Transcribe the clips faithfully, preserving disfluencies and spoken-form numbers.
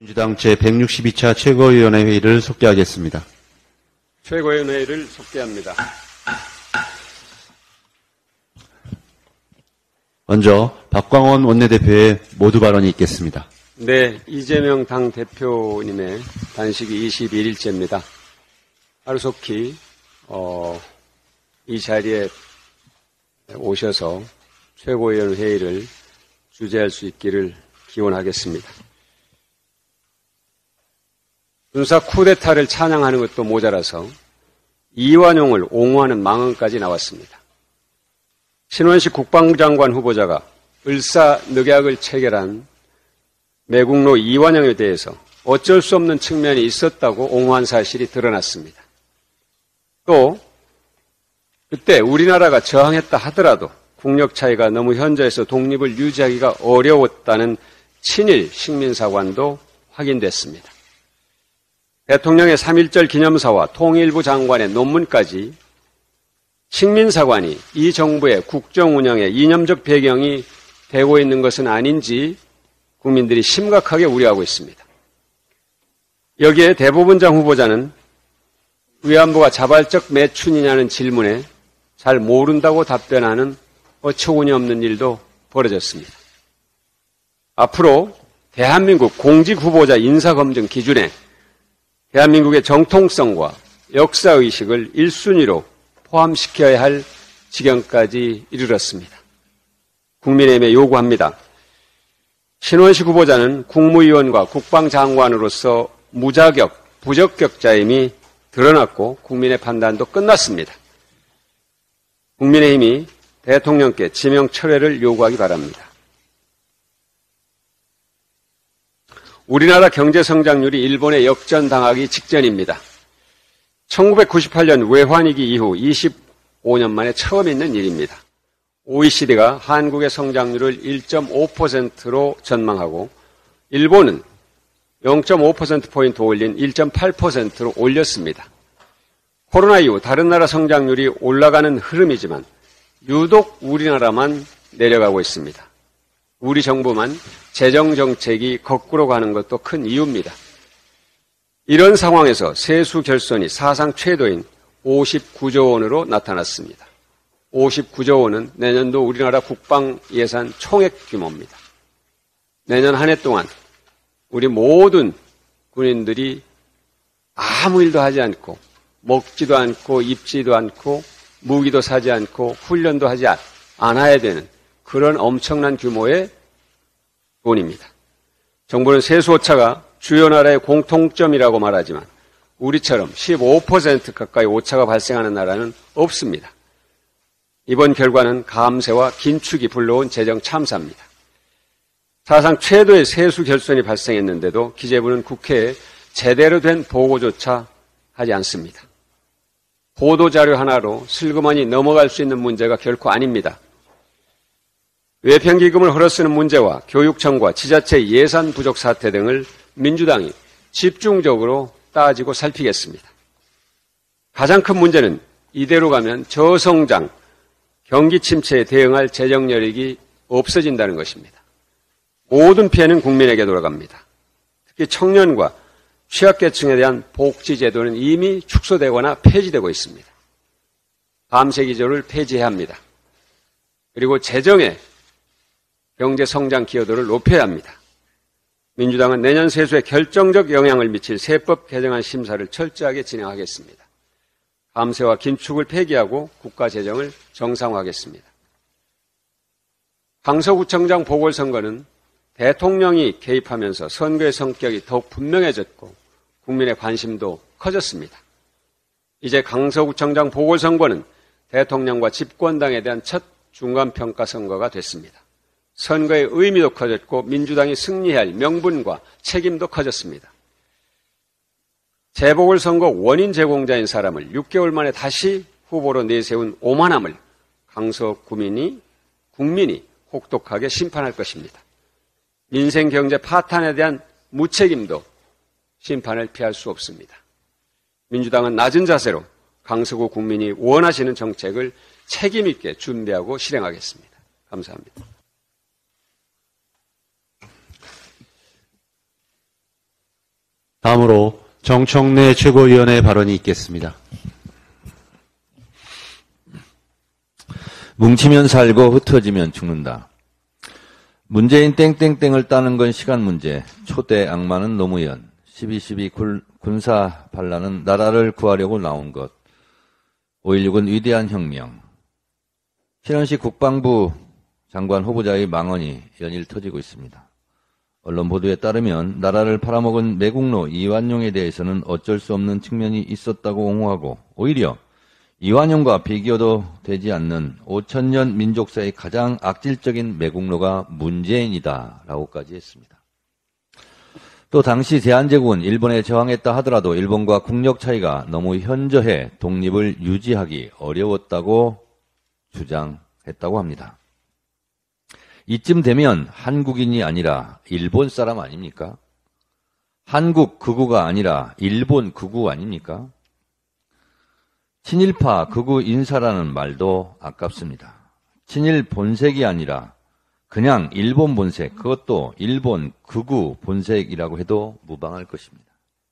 민주당 제백육십이 차 최고위원회 회의를 속개하겠습니다. 최고위원회의를 속개합니다. 먼저 박광원 원내대표의 모두 발언이 있겠습니다. 네, 이재명 당대표님의 단식이 이십일 일째입니다. 하루속히 어, 이 자리에 오셔서 최고위원 회의를 주재할 수 있기를 기원하겠습니다. 군사 쿠데타를 찬양하는 것도 모자라서 이완용을 옹호하는 망언까지 나왔습니다. 신원식 국방장관 후보자가 을사늑약을 체결한 매국노 이완용에 대해서 어쩔 수 없는 측면이 있었다고 옹호한 사실이 드러났습니다. 또 그때 우리나라가 저항했다 하더라도 국력 차이가 너무 현저해서 독립을 유지하기가 어려웠다는 친일 식민사관도 확인됐습니다. 대통령의 삼일절 기념사와 통일부 장관의 논문까지 식민사관이 이 정부의 국정운영에 이념적 배경이 되고 있는 것은 아닌지 국민들이 심각하게 우려하고 있습니다. 여기에 대법원장 후보자는 위안부가 자발적 매춘이냐는 질문에 잘 모른다고 답변하는 어처구니 없는 일도 벌어졌습니다. 앞으로 대한민국 공직 후보자 인사검증 기준에 대한민국의 정통성과 역사의식을 일 순위로 포함시켜야 할 지경까지 이르렀습니다. 국민의힘에 요구합니다. 신원식 후보자는 국무위원과 국방장관으로서 무자격, 부적격자임이 드러났고 국민의 판단도 끝났습니다. 국민의힘이 대통령께 지명 철회를 요구하기 바랍니다. 우리나라 경제 성장률이 일본에 역전당하기 직전입니다. 천구백구십팔 년 외환위기 이후 이십오 년 만에 처음 있는 일입니다. 오이시디가 한국의 성장률을 일 점 오 퍼센트로 전망하고 일본은 영 점 오 퍼센트포인트 올린 일 점 팔 퍼센트로 올렸습니다. 코로나 이후 다른 나라 성장률이 올라가는 흐름이지만 유독 우리나라만 내려가고 있습니다. 우리 정부만 재정정책이 거꾸로 가는 것도 큰 이유입니다. 이런 상황에서 세수 결손이 사상 최도인 오십구조 원으로 나타났습니다. 오십구조 원은 내년도 우리나라 국방 예산 총액 규모입니다. 내년 한 해 동안 우리 모든 군인들이 아무 일도 하지 않고 먹지도 않고 입지도 않고 무기도 사지 않고 훈련도 하지 않아야 되는 그런 엄청난 규모의 돈입니다. 정부는 세수 오차가 주요 나라의 공통점이라고 말하지만 우리처럼 십오 퍼센트 가까이 오차가 발생하는 나라는 없습니다. 이번 결과는 감세와 긴축이 불러온 재정 참사입니다. 사상 최도의 세수 결손이 발생했는데도 기재부는 국회에 제대로 된 보고조차 하지 않습니다. 보도자료 하나로 슬그머니 넘어갈 수 있는 문제가 결코 아닙니다. 외평기금을 흘러쓰는 문제와 교육청과 지자체 예산 부족 사태 등을 민주당이 집중적으로 따지고 살피겠습니다. 가장 큰 문제는 이대로 가면 저성장, 경기 침체에 대응할 재정 여력이 없어진다는 것입니다. 모든 피해는 국민에게 돌아갑니다. 특히 청년과 취약계층에 대한 복지제도는 이미 축소되거나 폐지되고 있습니다. 감세기조를 폐지해야 합니다. 그리고 재정에 경제성장 기여도를 높여야 합니다. 민주당은 내년 세수에 결정적 영향을 미칠 세법 개정안 심사를 철저하게 진행하겠습니다. 감세와 긴축을 폐기하고 국가재정을 정상화하겠습니다. 강서구청장 보궐선거는 대통령이 개입하면서 선거의 성격이 더욱 분명해졌고 국민의 관심도 커졌습니다. 이제 강서구청장 보궐선거는 대통령과 집권당에 대한 첫 중간평가 선거가 됐습니다. 선거의 의미도 커졌고 민주당이 승리해야 할 명분과 책임도 커졌습니다. 재보궐선거 원인 제공자인 사람을 육 개월 만에 다시 후보로 내세운 오만함을 강서구민이 국민이 혹독하게 심판할 것입니다. 민생 경제 파탄에 대한 무책임도 심판을 피할 수 없습니다. 민주당은 낮은 자세로 강서구 국민이 원하시는 정책을 책임 있게 준비하고 실행하겠습니다. 감사합니다. 다음으로 정청래 최고위원의 발언이 있겠습니다. 뭉치면 살고 흩어지면 죽는다. 문재인 땡땡땡을 따는 건 시간 문제. 초대 악마는 노무현. 십이 십이 군사 반란은 나라를 구하려고 나온 것. 오일육은 위대한 혁명. 신원식 국방부 장관 후보자의 망언이 연일 터지고 있습니다. 언론 보도에 따르면 나라를 팔아먹은 매국노 이완용에 대해서는 어쩔 수 없는 측면이 있었다고 옹호하고 오히려 이완용과 비교도 되지 않는 오천 년 민족사의 가장 악질적인 매국노가 문재인이다 라고까지 했습니다. 또 당시 대한제국은 일본에 저항했다 하더라도 일본과 국력 차이가 너무 현저해 독립을 유지하기 어려웠다고 주장했다고 합니다. 이쯤 되면 한국인이 아니라 일본 사람 아닙니까? 한국 극우가 아니라 일본 극우 아닙니까? 친일파 극우 인사라는 말도 아깝습니다. 친일 본색이 아니라 그냥 일본 본색, 그것도 일본 극우 본색이라고 해도 무방할 것입니다.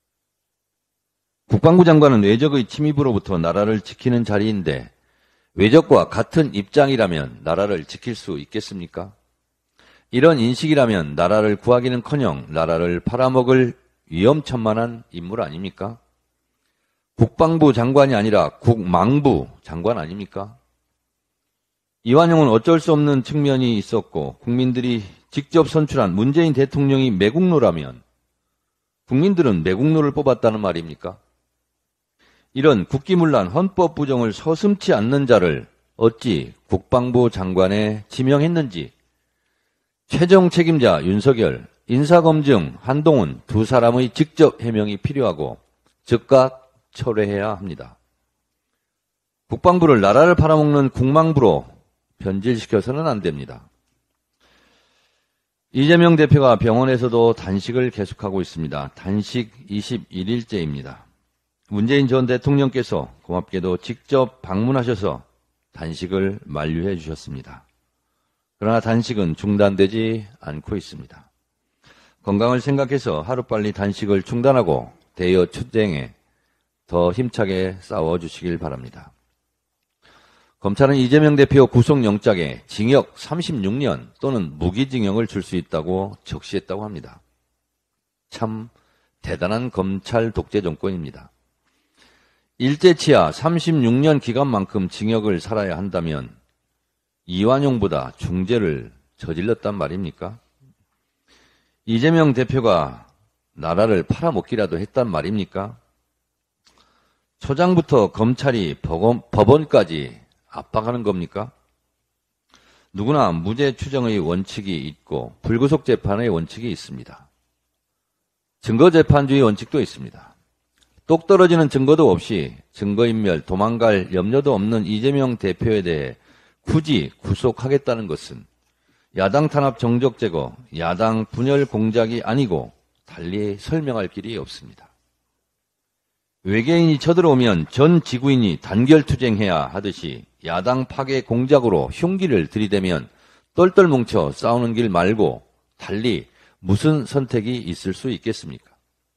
국방부 장관은 외적의 침입으로부터 나라를 지키는 자리인데 외적과 같은 입장이라면 나라를 지킬 수 있겠습니까? 이런 인식이라면 나라를 구하기는커녕 나라를 팔아먹을 위험천만한 인물 아닙니까? 국방부 장관이 아니라 국망부 장관 아닙니까? 이완용은 어쩔 수 없는 측면이 있었고 국민들이 직접 선출한 문재인 대통령이 매국노라면 국민들은 매국노를 뽑았다는 말입니까? 이런 국기문란 헌법 부정을 서슴지 않는 자를 어찌 국방부 장관에 지명했는지 최종 책임자 윤석열, 인사검증 한동훈 두 사람의 직접 해명이 필요하고 즉각 철회해야 합니다. 국방부를 나라를 팔아먹는 국망부로 변질시켜서는 안 됩니다. 이재명 대표가 병원에서도 단식을 계속하고 있습니다. 단식 이십일 일째입니다. 문재인 전 대통령께서 고맙게도 직접 방문하셔서 단식을 만류해 주셨습니다. 그러나 단식은 중단되지 않고 있습니다. 건강을 생각해서 하루빨리 단식을 중단하고 대여 투쟁에 더 힘차게 싸워주시길 바랍니다. 검찰은 이재명 대표 구속영장에 징역 삼십육 년 또는 무기징역을 줄 수 있다고 적시했다고 합니다. 참 대단한 검찰 독재 정권입니다. 일제치하 삼십육 년 기간만큼 징역을 살아야 한다면 이완용보다 중죄를 저질렀단 말입니까? 이재명 대표가 나라를 팔아먹기라도 했단 말입니까? 초장부터 검찰이 법원까지 압박하는 겁니까? 누구나 무죄 추정의 원칙이 있고 불구속 재판의 원칙이 있습니다. 증거재판주의 원칙도 있습니다. 똑 떨어지는 증거도 없이 증거인멸, 도망갈 염려도 없는 이재명 대표에 대해 굳이 구속하겠다는 것은 야당 탄압 정적 제거, 야당 분열 공작이 아니고 달리 설명할 길이 없습니다. 외계인이 쳐들어오면 전 지구인이 단결투쟁해야 하듯이 야당 파괴 공작으로 흉기를 들이대면 똘똘 뭉쳐 싸우는 길 말고 달리 무슨 선택이 있을 수 있겠습니까?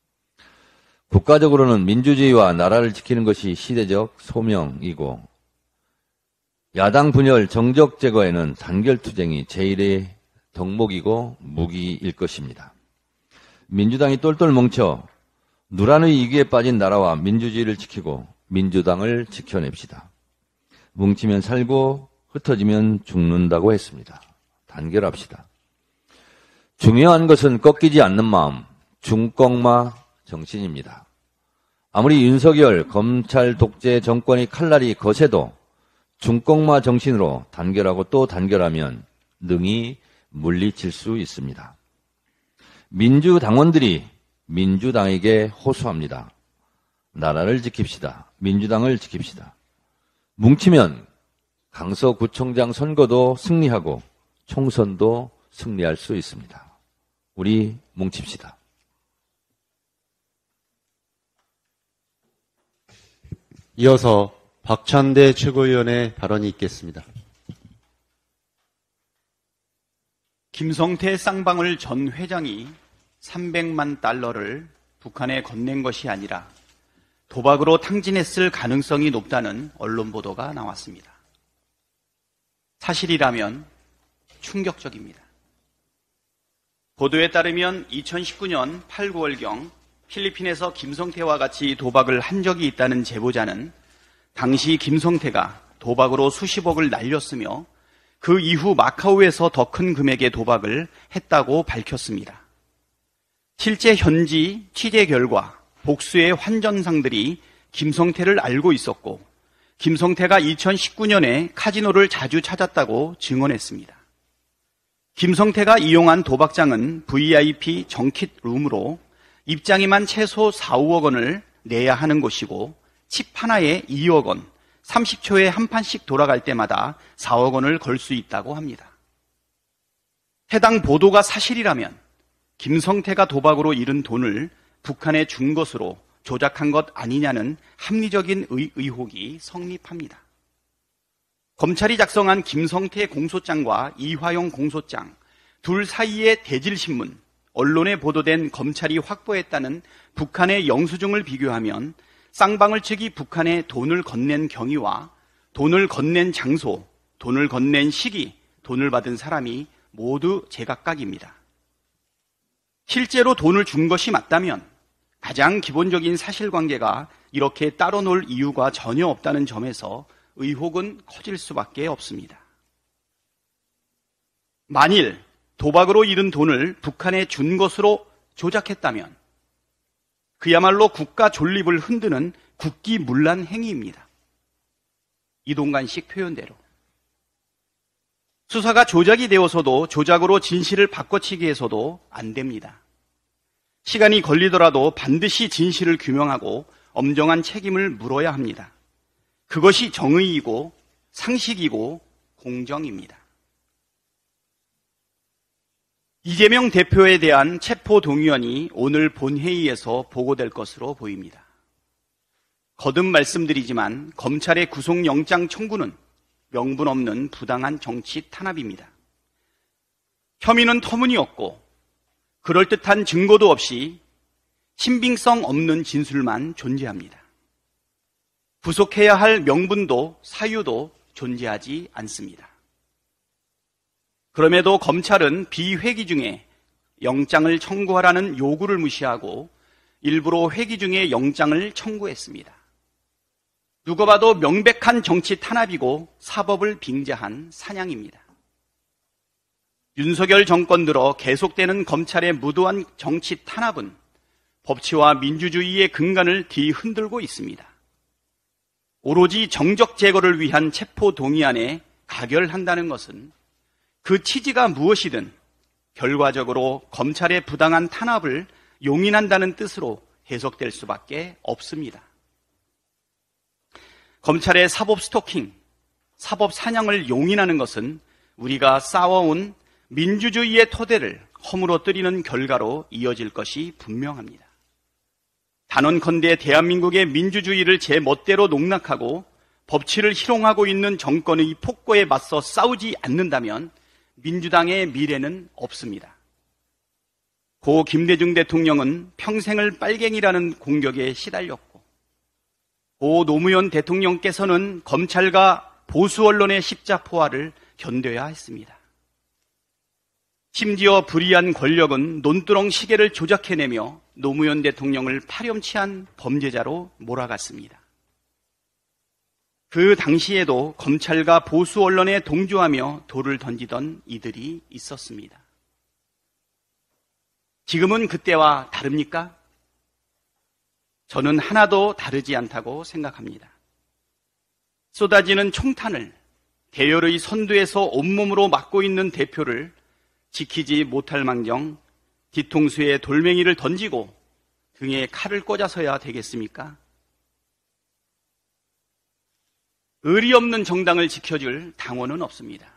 국가적으로는 민주주의와 나라를 지키는 것이 시대적 소명이고 야당 분열 정적 제거에는 단결투쟁이 제일의 덕목이고 무기일 것입니다. 민주당이 똘똘 뭉쳐 누란의 이기에 빠진 나라와 민주주의를 지키고 민주당을 지켜냅시다. 뭉치면 살고 흩어지면 죽는다고 했습니다. 단결합시다. 중요한 것은 꺾이지 않는 마음, 중꺾마 정신입니다. 아무리 윤석열 검찰 독재 정권의 칼날이 거세도 중꺾마 정신으로 단결하고 또 단결하면 능히 물리칠 수 있습니다. 민주당원들이 민주당에게 호소합니다. 나라를 지킵시다. 민주당을 지킵시다. 뭉치면 강서구청장 선거도 승리하고 총선도 승리할 수 있습니다. 우리 뭉칩시다. 이어서 박찬대 최고위원의 발언이 있겠습니다. 김성태 쌍방울 전 회장이 삼백만 달러를 북한에 건넨 것이 아니라 도박으로 탕진했을 가능성이 높다는 언론 보도가 나왔습니다. 사실이라면 충격적입니다. 보도에 따르면 이천십구 년 팔, 구월경 필리핀에서 김성태와 같이 도박을 한 적이 있다는 제보자는 당시 김성태가 도박으로 수십억을 날렸으며 그 이후 마카오에서 더 큰 금액의 도박을 했다고 밝혔습니다. 실제 현지 취재 결과 복수의 환전상들이 김성태를 알고 있었고 김성태가 이천십구 년에 카지노를 자주 찾았다고 증언했습니다. 김성태가 이용한 도박장은 브이아이피 정킷 룸으로 입장에만 최소 사, 오억 원을 내야 하는 곳이고 칩 하나에 이억 원, 삼십 초에 한 판씩 돌아갈 때마다 사억 원을 걸 수 있다고 합니다. 해당 보도가 사실이라면 김성태가 도박으로 잃은 돈을 북한에 준 것으로 조작한 것 아니냐는 합리적인 의, 의혹이 성립합니다. 검찰이 작성한 김성태 공소장과 이화영 공소장 둘 사이의 대질신문, 언론에 보도된 검찰이 확보했다는 북한의 영수증을 비교하면 쌍방울 측이 북한에 돈을 건넨 경위와 돈을 건넨 장소, 돈을 건넨 시기, 돈을 받은 사람이 모두 제각각입니다. 실제로 돈을 준 것이 맞다면 가장 기본적인 사실관계가 이렇게 따로 놀 이유가 전혀 없다는 점에서 의혹은 커질 수밖에 없습니다. 만일 도박으로 잃은 돈을 북한에 준 것으로 조작했다면 그야말로 국가 존립을 흔드는 국기문란 행위입니다. 이동관식 표현대로. 수사가 조작이 되어서도 조작으로 진실을 바꿔치기 해서도 안 됩니다. 시간이 걸리더라도 반드시 진실을 규명하고 엄정한 책임을 물어야 합니다. 그것이 정의이고 상식이고 공정입니다. 이재명 대표에 대한 체포동의안이 오늘 본회의에서 보고될 것으로 보입니다. 거듭 말씀드리지만 검찰의 구속영장 청구는 명분 없는 부당한 정치 탄압입니다. 혐의는 터무니없고 그럴듯한 증거도 없이 신빙성 없는 진술만 존재합니다. 구속해야 할 명분도 사유도 존재하지 않습니다. 그럼에도 검찰은 비회기 중에 영장을 청구하라는 요구를 무시하고 일부러 회기 중에 영장을 청구했습니다. 누가 봐도 명백한 정치 탄압이고 사법을 빙자한 사냥입니다. 윤석열 정권 들어 계속되는 검찰의 무도한 정치 탄압은 법치와 민주주의의 근간을 뒤흔들고 있습니다. 오로지 정적 제거를 위한 체포동의안에 가결한다는 것은 그 취지가 무엇이든 결과적으로 검찰의 부당한 탄압을 용인한다는 뜻으로 해석될 수밖에 없습니다. 검찰의 사법 스토킹, 사법 사냥을 용인하는 것은 우리가 쌓아온 민주주의의 토대를 허물어뜨리는 결과로 이어질 것이 분명합니다. 단언컨대 대한민국의 민주주의를 제 멋대로 농락하고 법치를 희롱하고 있는 정권의 폭거에 맞서 싸우지 않는다면 민주당의 미래는 없습니다. 고 김대중 대통령은 평생을 빨갱이라는 공격에 시달렸고 고 노무현 대통령께서는 검찰과 보수 언론의 십자포화를 견뎌야 했습니다. 심지어 불의한 권력은 논두렁 시계를 조작해내며 노무현 대통령을 파렴치한 범죄자로 몰아갔습니다. 그 당시에도 검찰과 보수 언론에 동조하며 돌을 던지던 이들이 있었습니다. 지금은 그때와 다릅니까? 저는 하나도 다르지 않다고 생각합니다. 쏟아지는 총탄을 대열의 선두에서 온몸으로 막고 있는 대표를 지키지 못할 망정 뒤통수에 돌멩이를 던지고 등에 칼을 꽂아서야 되겠습니까? 의리 없는 정당을 지켜줄 당원은 없습니다.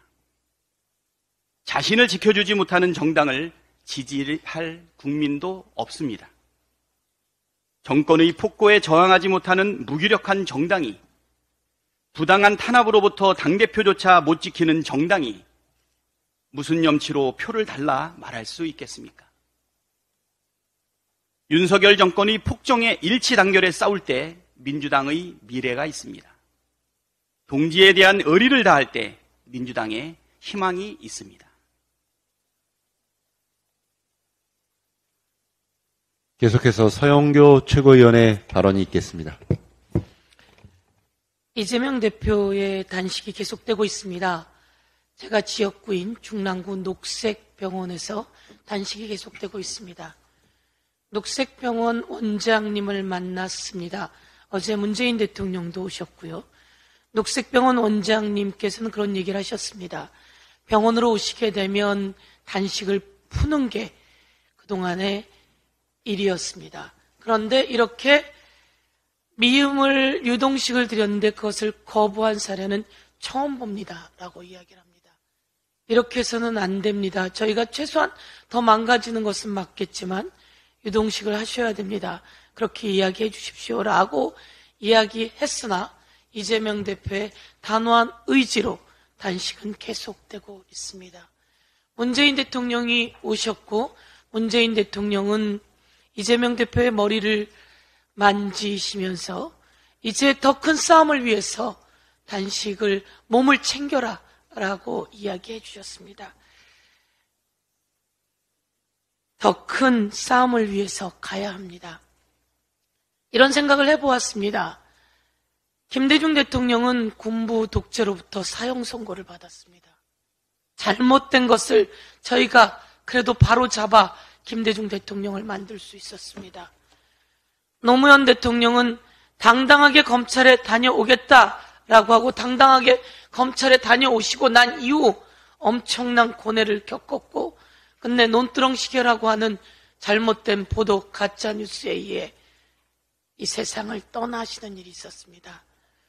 자신을 지켜주지 못하는 정당을 지지할 국민도 없습니다. 정권의 폭거에 저항하지 못하는 무기력한 정당이, 부당한 탄압으로부터 당대표조차 못 지키는 정당이 무슨 염치로 표를 달라 말할 수 있겠습니까? 윤석열 정권이 폭정의 일치단결에 싸울 때 민주당의 미래가 있습니다. 동지에 대한 의리를 다할 때 민주당의 희망이 있습니다. 계속해서 서영교 최고위원의 발언이 있겠습니다. 이재명 대표의 단식이 계속되고 있습니다. 제가 지역구인 중랑구 녹색병원에서 단식이 계속되고 있습니다. 녹색병원 원장님을 만났습니다. 어제 문재인 대통령도 오셨고요. 녹색병원 원장님께서는 그런 얘기를 하셨습니다. 병원으로 오시게 되면 단식을 푸는 게 그동안의 일이었습니다. 그런데 이렇게 미음을 유동식을 드렸는데 그것을 거부한 사례는 처음 봅니다. 라고 이야기를 합니다. 이렇게 해서는 안 됩니다. 저희가 최소한 더 망가지는 것은 맞겠지만 유동식을 하셔야 됩니다. 그렇게 이야기해 주십시오. 라고 이야기했으나 이재명 대표의 단호한 의지로 단식은 계속되고 있습니다. 문재인 대통령이 오셨고 문재인 대통령은 이재명 대표의 머리를 만지시면서 이제 더 큰 싸움을 위해서 단식을 몸을 챙겨라 라고 이야기해 주셨습니다. 더 큰 싸움을 위해서 가야 합니다. 이런 생각을 해보았습니다. 김대중 대통령은 군부 독재로부터 사형 선고를 받았습니다. 잘못된 것을 저희가 그래도 바로 잡아 김대중 대통령을 만들 수 있었습니다. 노무현 대통령은 당당하게 검찰에 다녀오겠다라고 하고 당당하게 검찰에 다녀오시고 난 이후 엄청난 고뇌를 겪었고 근데 논두렁시계라고 하는 잘못된 보도 가짜뉴스에 의해 이 세상을 떠나시는 일이 있었습니다.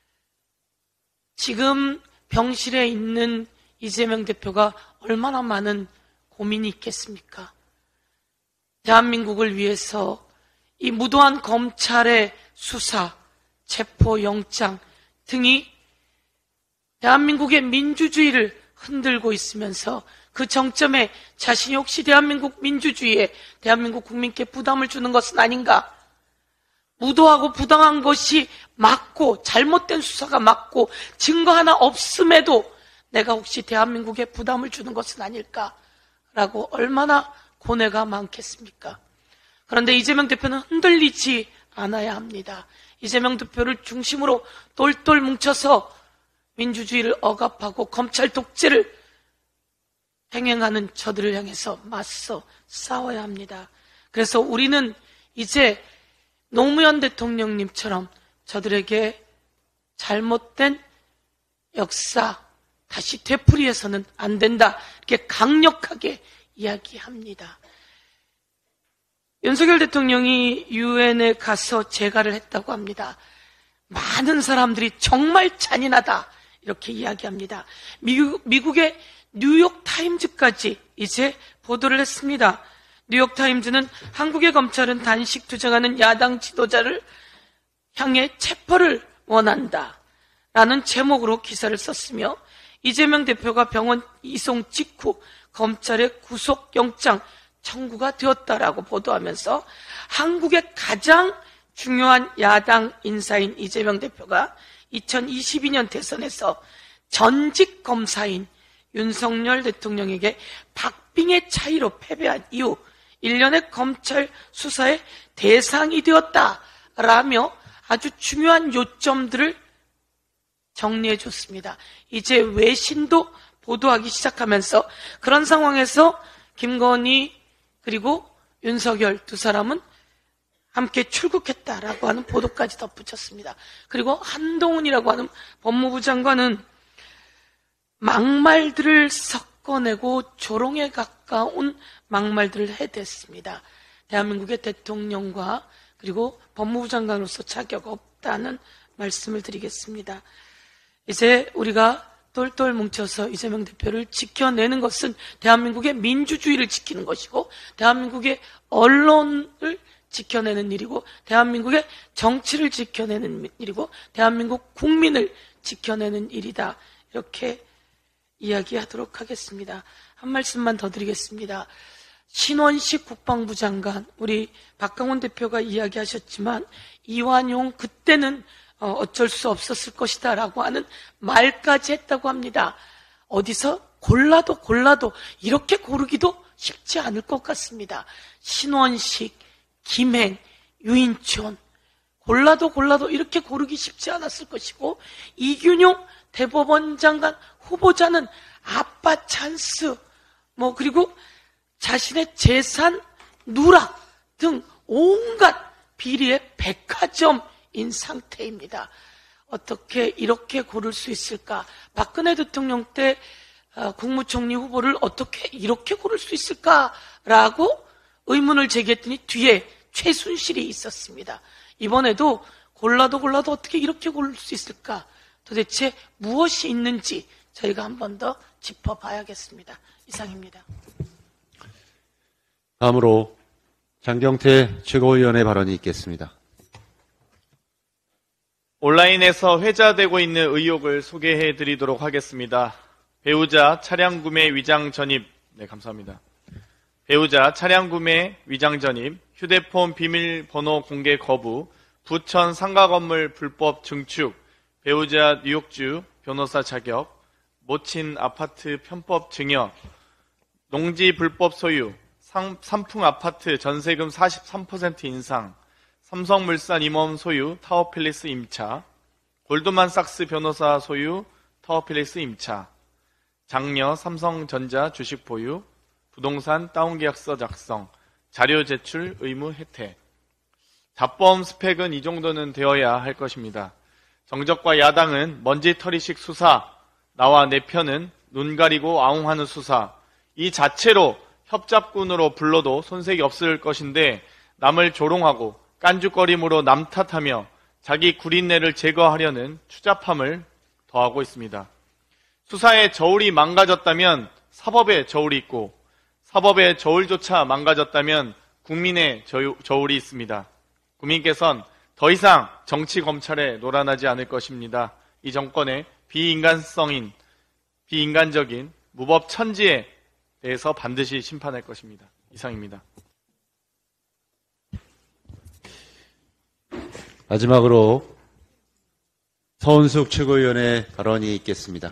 지금 병실에 있는 이재명 대표가 얼마나 많은 고민이 있겠습니까? 대한민국을 위해서 이 무도한 검찰의 수사, 체포영장 등이 대한민국의 민주주의를 흔들고 있으면서 그 정점에 자신이 혹시 대한민국 민주주의에 대한민국 국민께 부담을 주는 것은 아닌가? 무도하고 부당한 것이 맞고 잘못된 수사가 맞고 증거 하나 없음에도 내가 혹시 대한민국에 부담을 주는 것은 아닐까라고 얼마나 고뇌가 많겠습니까? 그런데 이재명 대표는 흔들리지 않아야 합니다. 이재명 대표를 중심으로 똘똘 뭉쳐서 민주주의를 억압하고 검찰 독재를 행행하는 저들을 향해서 맞서 싸워야 합니다. 그래서 우리는 이제 노무현 대통령님처럼 저들에게 잘못된 역사 다시 되풀이해서는 안 된다. 이렇게 강력하게 이야기합니다. 윤석열 대통령이 유엔에 가서 재가를 했다고 합니다. 많은 사람들이 정말 잔인하다 이렇게 이야기합니다. 미국, 미국의 뉴욕타임즈까지 이제 보도를 했습니다. 뉴욕타임즈는 한국의 검찰은 단식 투쟁하는 야당 지도자를 향해 체포를 원한다 라는 제목으로 기사를 썼으며 이재명 대표가 병원 이송 직후 검찰의 구속영장 청구가 되었다라고 보도하면서 한국의 가장 중요한 야당 인사인 이재명 대표가 이천이십이 년 대선에서 전직 검사인 윤석열 대통령에게 박빙의 차이로 패배한 이후 일련의 검찰 수사의 대상이 되었다라며 아주 중요한 요점들을 정리해 줬습니다. 이제 외신도 보도하기 시작하면서 그런 상황에서 김건희 그리고 윤석열 두 사람은 함께 출국했다라고 하는 보도까지 덧붙였습니다. 그리고 한동훈이라고 하는 법무부 장관은 막말들을 섞어내고 조롱에 가까운 막말들을 해댔습니다. 대한민국의 대통령과 그리고 법무부 장관으로서 자격 없다는 말씀을 드리겠습니다. 이제 우리가 똘똘 뭉쳐서 이재명 대표를 지켜내는 것은 대한민국의 민주주의를 지키는 것이고 대한민국의 언론을 지켜내는 일이고 대한민국의 정치를 지켜내는 일이고 대한민국 국민을 지켜내는 일이다. 이렇게 이야기하도록 하겠습니다. 한 말씀만 더 드리겠습니다. 신원식 국방부 장관, 우리 박강원 대표가 이야기하셨지만 이완용 그때는 어쩔 수 없었을 것이다 라고 하는 말까지 했다고 합니다. 어디서 골라도 골라도 이렇게 고르기도 쉽지 않을 것 같습니다. 신원식, 김행, 유인촌 골라도 골라도 이렇게 고르기 쉽지 않았을 것이고, 이균용 대법원 장관 후보자는 아빠 찬스, 뭐 그리고 자신의 재산 누락 등 온갖 비리의 백화점인 상태입니다. 어떻게 이렇게 고를 수 있을까? 박근혜 대통령 때 국무총리 후보를 어떻게 이렇게 고를 수 있을까라고 의문을 제기했더니 뒤에 최순실이 있었습니다. 이번에도 골라도 골라도 어떻게 이렇게 고를 수 있을까? 도대체 무엇이 있는지 저희가 한 번 더 짚어봐야겠습니다. 이상입니다. 다음으로 장경태 최고위원의 발언이 있겠습니다. 온라인에서 회자되고 있는 의혹을 소개해 드리도록 하겠습니다. 배우자 차량 구매 위장 전입, 네, 감사합니다. 배우자 차량 구매 위장 전입, 휴대폰 비밀번호 공개 거부, 부천 상가 건물 불법 증축, 배우자 뉴욕주 변호사 자격, 모친 아파트 편법 증여, 농지 불법 소유, 상, 삼풍 아파트 전세금 사십삼 퍼센트 인상, 삼성물산 임원 소유 타워팰리스 임차, 골드만삭스 변호사 소유 타워팰리스 임차, 장녀 삼성전자 주식 보유, 부동산 다운계약서 작성, 자료 제출 의무 혜택. 자범 스펙은 이 정도는 되어야 할 것입니다. 정적과 야당은 먼지털이식 수사, 나와 내 편은 눈 가리고 아웅하는 수사, 이 자체로 협잡군으로 불러도 손색이 없을 것인데 남을 조롱하고 깐죽거림으로 남 탓하며 자기 구린내를 제거하려는 추잡함을 더하고 있습니다. 수사의 저울이 망가졌다면 사법의 저울이 있고, 사법의 저울조차 망가졌다면 국민의 저울이 있습니다. 국민께서는 더 이상 정치 검찰에 놀아나지 않을 것입니다. 이 정권의 비인간성인, 비인간적인 무법 천지에 대해서 반드시 심판할 것입니다. 이상입니다. 마지막으로 서은숙 최고위원의 발언이 있겠습니다.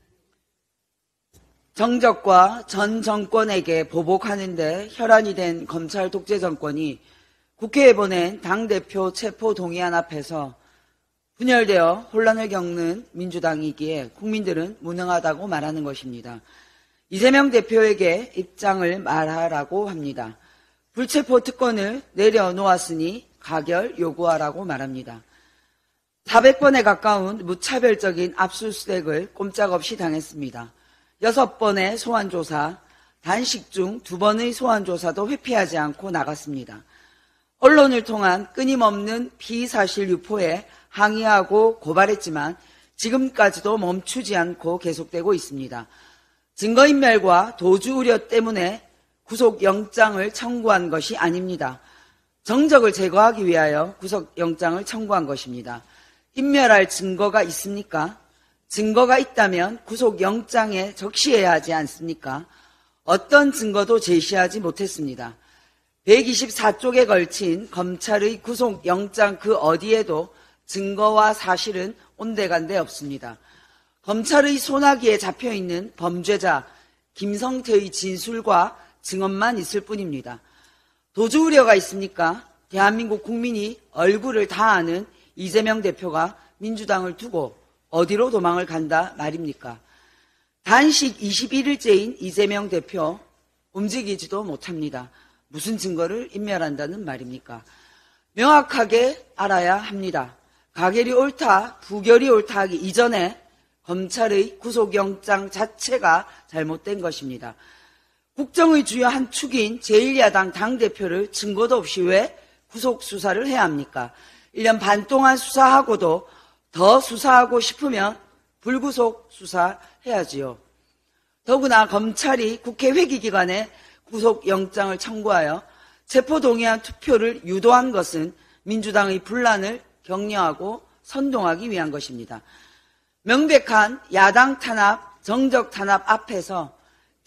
정적과 전 정권에게 보복하는 데 혈안이 된 검찰 독재 정권이 국회에 보낸 당대표 체포 동의안 앞에서 분열되어 혼란을 겪는 민주당이기에 국민들은 무능하다고 말하는 것입니다. 이재명 대표에게 입장을 말하라고 합니다. 불체포 특권을 내려놓았으니 가결 요구하라고 말합니다. 사백 번에 가까운 무차별적인 압수수색을 꼼짝없이 당했습니다. 여섯 번의 소환조사, 단식 중 두 번의 소환조사도 회피하지 않고 나갔습니다. 언론을 통한 끊임없는 피사실 유포에 항의하고 고발했지만 지금까지도 멈추지 않고 계속되고 있습니다. 증거인멸과 도주 우려 때문에 구속영장을 청구한 것이 아닙니다. 정적을 제거하기 위하여 구속영장을 청구한 것입니다. 인멸할 증거가 있습니까? 증거가 있다면 구속영장에 적시해야 하지 않습니까? 어떤 증거도 제시하지 못했습니다. 백이십사 쪽에 걸친 검찰의 구속영장 그 어디에도 증거와 사실은 온데간데 없습니다. 검찰의 소나기에 잡혀있는 범죄자 김성태의 진술과 증언만 있을 뿐입니다. 도주 우려가 있습니까? 대한민국 국민이 얼굴을 다 아는 이재명 대표가 민주당을 두고 어디로 도망을 간다 말입니까? 단식 이십일 일째인 이재명 대표 움직이지도 못합니다. 무슨 증거를 인멸한다는 말입니까? 명확하게 알아야 합니다. 가결이 옳다, 부결이 옳다 하기 이전에 검찰의 구속영장 자체가 잘못된 것입니다. 국정의 주요 한 축인 제일 야당 당대표를 증거도 없이 왜 구속수사를 해야 합니까? 일 년 반 동안 수사하고도 더 수사하고 싶으면 불구속 수사해야지요. 더구나 검찰이 국회 회기기간에 구속영장을 청구하여 체포동의안 투표를 유도한 것은 민주당의 분란을 격려하고 선동하기 위한 것입니다. 명백한 야당 탄압, 정적 탄압 앞에서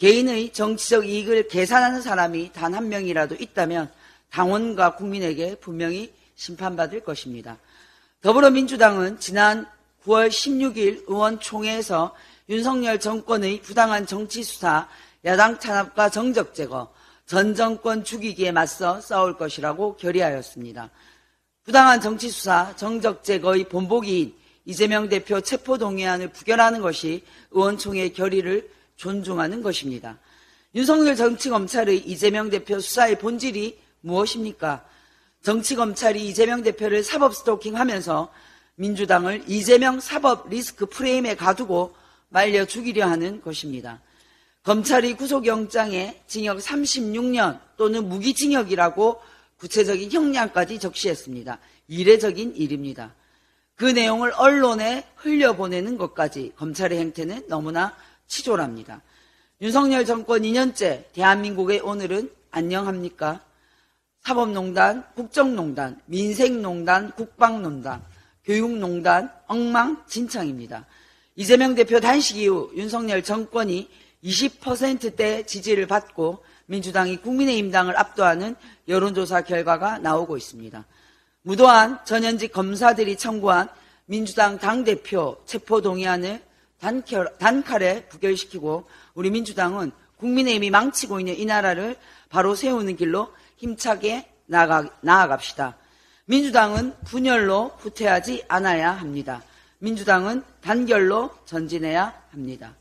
개인의 정치적 이익을 계산하는 사람이 단 한 명이라도 있다면 당원과 국민에게 분명히 심판받을 것입니다. 더불어민주당은 지난 구월 십육일 의원총회에서 윤석열 정권의 부당한 정치수사, 야당 탄압과 정적 제거, 전 정권 죽이기에 맞서 싸울 것이라고 결의하였습니다. 부당한 정치수사, 정적 제거의 본보기인 이재명 대표 체포동의안을 부결하는 것이 의원총회의 결의를 존중하는 것입니다. 윤석열 정치검찰의 이재명 대표 수사의 본질이 무엇입니까? 정치검찰이 이재명 대표를 사법 스토킹하면서 민주당을 이재명 사법 리스크 프레임에 가두고 말려 죽이려 하는 것입니다. 검찰이 구속영장에 징역 삼십육 년 또는 무기징역이라고 구체적인 형량까지 적시했습니다. 이례적인 일입니다. 그 내용을 언론에 흘려보내는 것까지 검찰의 행태는 너무나 치졸합니다. 윤석열 정권 이 년째 대한민국의 오늘은 안녕합니까? 사법농단, 국정농단, 민생농단, 국방농단, 교육농단, 엉망진창입니다. 이재명 대표 단식 이후 윤석열 정권이 이십 퍼센트대 지지를 받고 민주당이 국민의힘당을 압도하는 여론조사 결과가 나오고 있습니다. 무도한 전현직 검사들이 청구한 민주당 당대표 체포동의안을 단칼에 부결시키고 우리 민주당은 국민의힘이 망치고 있는 이 나라를 바로 세우는 길로 힘차게 나아가, 나아갑시다. 민주당은 분열로 후퇴하지 않아야 합니다. 민주당은 단결로 전진해야 합니다.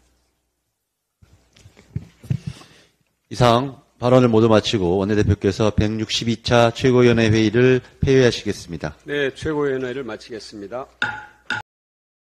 이상 발언을 모두 마치고 원내대표께서 백육십이 차 최고위원회 회의를 폐회하시겠습니다. 네, 최고위원회를 마치겠습니다.